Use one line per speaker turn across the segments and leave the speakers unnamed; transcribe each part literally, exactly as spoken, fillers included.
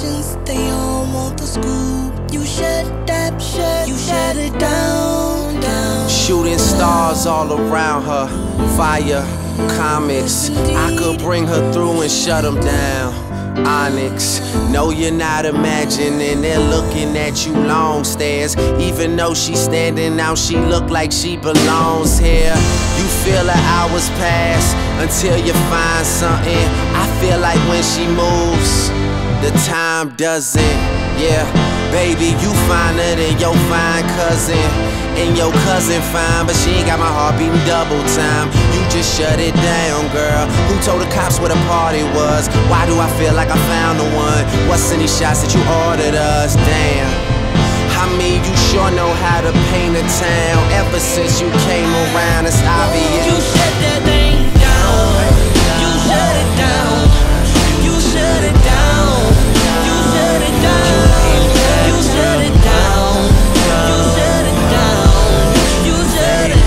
questions, they all want the scoop. You shut that shut, you shut it down, down.
Shooting stars all around her, fire, comics. I could bring her through and shut them down. Onyx, no, you're not imagining. They're looking at you long stares. Even though she's standing out, she look like she belongs here. You feel the hours pass until you find something. I feel like when she moves, the time doesn't. Yeah, baby, you finer than your fine cousin. And your cousin fine, but she ain't got my heart beating double time. You just shut it down, girl. Who told the cops where the party was? Why do I feel like I found the one? What's in these shots that you ordered us? Damn, I mean, you sure know how to paint a town. Ever since you came around, it's obvious.
You shut that thing down. You shut it down. You shut it down. You shut it down. You shut it down. You shut it down. You shut it.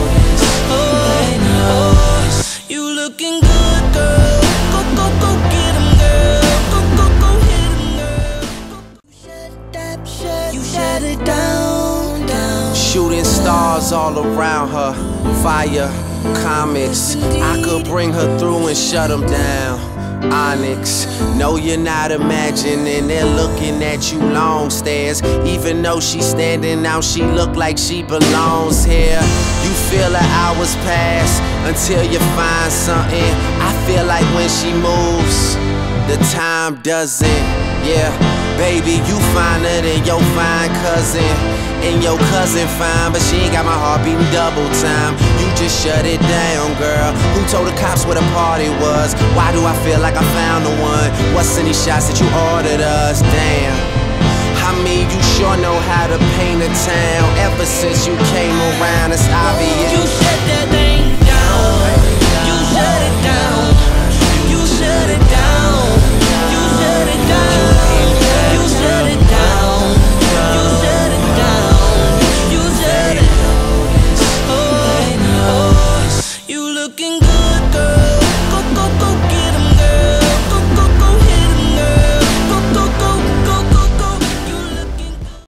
Oh, oh, you looking good, girl. Go, go, go get 'em, girl. Go, go, go hit 'em, girl. You shut that shut. You shut it down, down.
Shooting stars all around her, fire, comics. I could bring her through and shut them down. Onyx, no, you're not imagining. They're looking at you long stares. Even though she's standing out, she look like she belongs here. You feel the hours pass until you find something. I feel like when she moves, the time doesn't. Yeah, baby, you finer than your fine cousin. And your cousin fine, but she ain't got my heart beating double time. You just shut it down, girl. Who told the cops where the party was? Why do I feel like I found the one? What's in these shots that you ordered us? Damn, I mean, you sure know how to paint a town. Ever since you came around, it's obvious.
You shut that thing